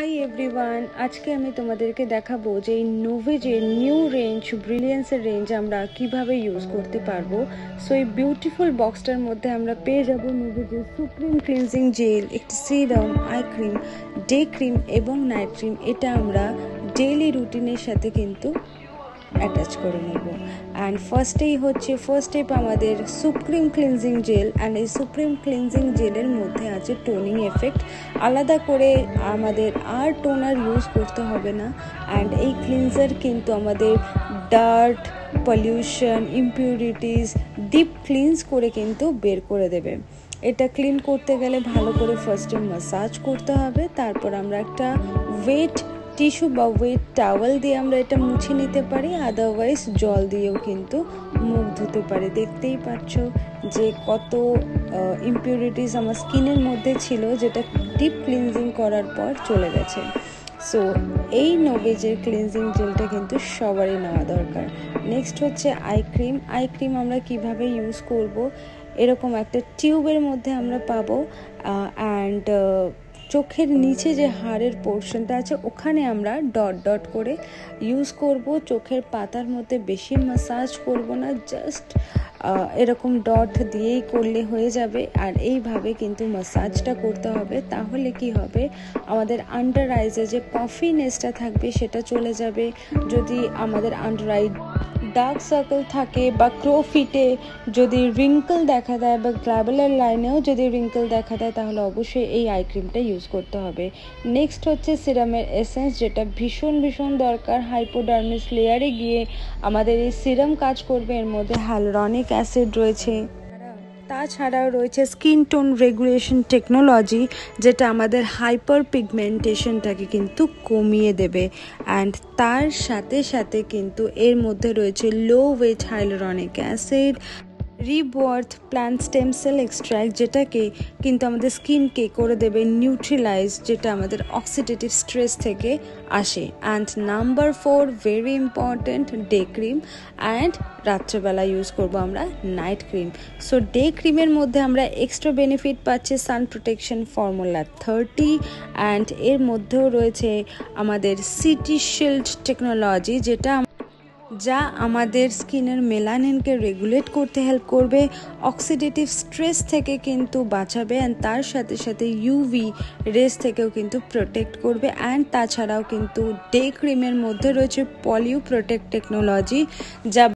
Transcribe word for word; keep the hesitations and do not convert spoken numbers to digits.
Hi everyone, আজকে আমি তোমাদেরকে দেখাবো যে এই নোভেজের নিউ রেঞ্জ ব্রিলিয়েন্সের রেঞ্জ আমরা কিভাবে ইউজ করতে পারবো। সো এই বিউটিফুল বক্সটার মধ্যে আমরা পেয়ে যাব নোভেজের সুপ্রিম ক্লিনজিং জেল, একটি serum, eye cream, day cream এবং নাইট ক্রিম। এটা আমরা ডেইলি রুটিনের সাথে কিন্তু অ্যাটাচ করে নেব। অ্যান্ড ফার্স্টেই হচ্ছে ফার্স্ট স্টেপ আমাদের সুপ্রিম ক্লিনজিং জেল। অ্যান্ড এই সুপ্রিম ক্লিনজিং জেলের মধ্যে আছে টোনিং এফেক্ট। আলাদা করে আমাদের আর টোনার ইউজ করতে হবে না। অ্যান্ড এই ক্লিনজার কিন্তু আমাদের dirt, pollution, impurities deep cleanse করে কিন্তু বের করে দেবে। এটা ক্লিন করতে গেলে ভালো করে ফার্স্টে ম্যাসাজ করতে হবে, তারপর আমরা একটা ওয়েট টিস্যু বা ওয়েট টাওয়েল দিয়ে আমরা এটা মুছে নিতে পারি, আদারওয়াইজ জল দিয়েও কিন্তু মুখ ধুতে পারি। দেখতেই পাচ্ছ যে কত ইমপিউরিটিস আমার স্কিনের মধ্যে ছিল, যেটা ডিপ ক্লিনজিং করার পর চলে গেছে। সো এই নোভেজের ক্লিনজিং জেলটা কিন্তু সবারই নেওয়া দরকার। নেক্সট হচ্ছে আই ক্রিম। আই ক্রিম আমরা কিভাবে ইউজ করব, এরকম একটা টিউবের মধ্যে আমরা পাবো। অ্যান্ড চোখের নিচে যে হাড়ের পোর্শনটা আছে ওখানে আমরা ডট ডট করে ইউজ করব। চোখের পাতার মধ্যে বেশি ম্যাসাজ করব না, জাস্ট এরকম ডট দিয়েই করলে হয়ে যাবে। আর এইভাবে কিন্তু ম্যাসাজটা করতে হবে, তাহলে কি হবে, আমাদের আন্ডার আইজে যে পাফিনেসটা থাকবে সেটা চলে যাবে। যদি আমাদের আন্ডার আই ডার্ক সার্কেল থাকে বা ক্রো ফিটে যদি রিঙ্কল দেখা দেয় বা গ্ল্যাবুলার লাইনেও যদি রিঙ্কল দেখা দেয়, তাহলে অবশ্যই এই আই ক্রিমটা ইউজ করতে হবে। নেক্সট হচ্ছে সিরামের এসেন্স, যেটা ভীষণ ভীষণ দরকার। হাইপোডার্মিস লেয়ারে গিয়ে আমাদের এই সিরাম কাজ করবে। এর মধ্যে হ্যালুরনিক অ্যাসিড রয়েছে, তাছাড়াও রয়েছে স্কিন টোন রেগুলেশন টেকনোলজি, যেটা আমাদের হাইপার পিগমেন্টেশনটাকে কিন্তু কমিয়ে দেবে। অ্যান্ড তার সাথে সাথে কিন্তু এর মধ্যে রয়েছে low weight hyaluronic acid, rebirth plant stem cell extract, যেটাকে কিন্তু আমাদের স্কিনকে করে দেবে নিউট্রিলাইজ, যেটা আমাদের অক্সিডেটিভ স্ট্রেস থেকে আসে। And number four, very important, day cream. And রাত্রেবেলা ইউজ করব আমরা নাইট ক্রিম। সো ডে ক্রিমের মধ্যে আমরা এক্সট্রা বেনিফিট পাচ্ছি sun protection formula thirty. And এর মধ্যেও রয়েছে আমাদের সিটি শিল্ড টেকনোলজি, যেটা যা আমাদের স্কিনের মেলানিনকে রেগুলেট করতে হেল্প করবে, অক্সিডেটিভ স্ট্রেস থেকে কিন্তু বাঁচাবে। অ্যান্ড তার সাথে সাথে ইউভি রেস থেকেও কিন্তু প্রোটেক্ট করবে। অ্যান্ড তাছাড়াও কিন্তু ডে ক্রিমের মধ্যে রয়েছে পলিউ প্রোটেক্ট টেকনোলজি, যা